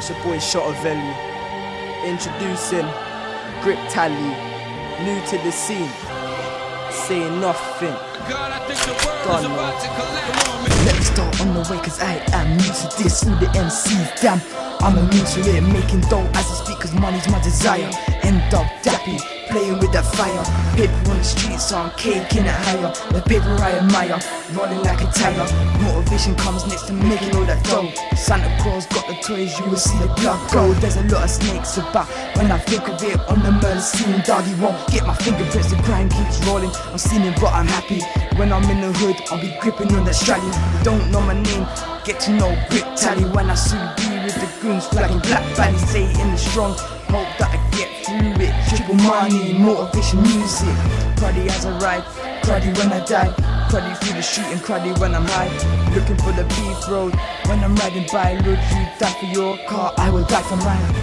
It's your boy Griptally, introducing Griptally, new to the scene, saying nothing. God, let me start on the way, cause I am new to this. All the MCs, damn, I'm immune to it. Making dough as I speak, cause money's my desire. End up dappy, playing with that fire. Paper on the streets, so I'm caking it higher. The paper I admire, rolling like a tire. Motivation comes next to making all that dough. Santa Claus got the toys, you will see the blood go. There's a lot of snakes about when I think of it. On the murder scene, doggy won't get my fingerprints. The crime keeps rolling, I'm stealing but I'm happy. When I'm in the hood, I'll be gripping on that strally. Don't know my name, get to know Griptally. When I sue B with the goons, flagging black baddies, stay in the strong. Hope that I get through it. Triple money, motivation music. Cruddy as I ride, cruddy when I die. Cruddy through the street and cruddy when I'm high. Looking for the beef road when I'm riding by. Lord, you die for your car, I will die for mine.